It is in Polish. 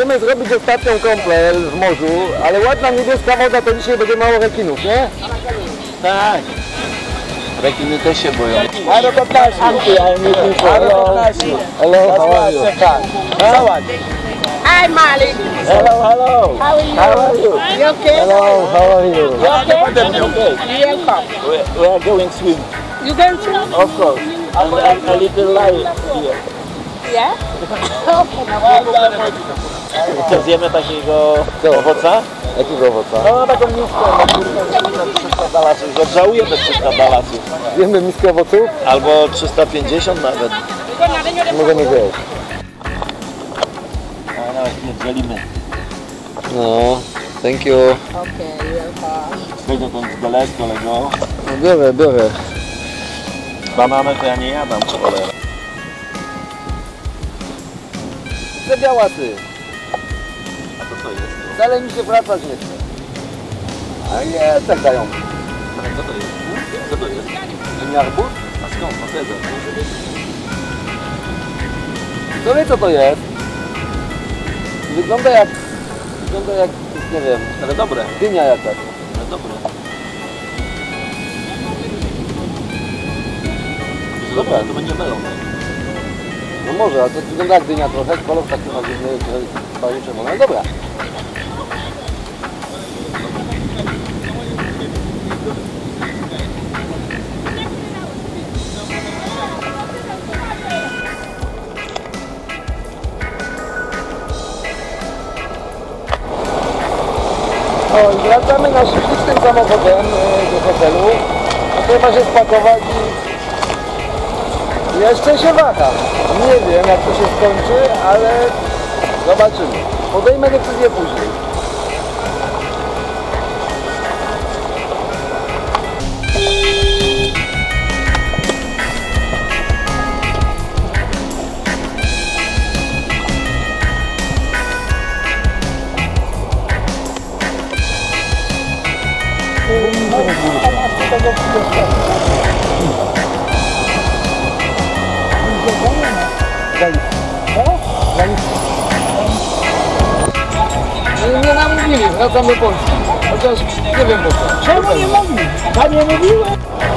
Możemy zrobić ostatnią kąpiel w morzu, ale ładna niebieska woda to dzisiaj będzie mało rekinów, nie? Tak. Rekiny też się boją. Hello, Patnasi. Hello, how are you? Hi, Malik. Hello, hello. How are you? How are you? You okay? Hello, how are you? You okay? Welcome. We are going swim. You going to? Of course. And a little light here. Yeah? Co, zjemy takiego owoca? Jakiego owoca? No taką miskę, na 300 dalasów. Odżałujemy 300 dalasów. Zjemy miskę owoców? Albo 350 nawet. Możemy zjeść. A nawet nie dzielimy. No, thank you. Okay, welcome. Tego ten zdeles, kolego. No, biorę. Banany to ja nie jadam, cholera. Te białasy. A to co jest? Wcale mi się wracać nie chce. A nie, tak dają. A co to jest? Co to jest? Arbuz? A skąd? No tego. Kto wie co to jest? Wygląda jak, nie wiem, Ale dobre. dynia jakaś. Ale dobre. Dobra, to będzie melon. No może, ale to wygląda jak dynia trochę, kolor taki ma dziwny, trochę czerwony, ale dobra. No i wracamy naszym ślicznym samochodem do hotelu. Trzeba się spakować i jeszcze się waham. Nie wiem jak to się skończy, ale zobaczymy. Podejmę decyzję później. Nie namówili, wracam do Polski. Chociaż nie wiem po co. Czemu nie mówił? Ja nie mówiłem.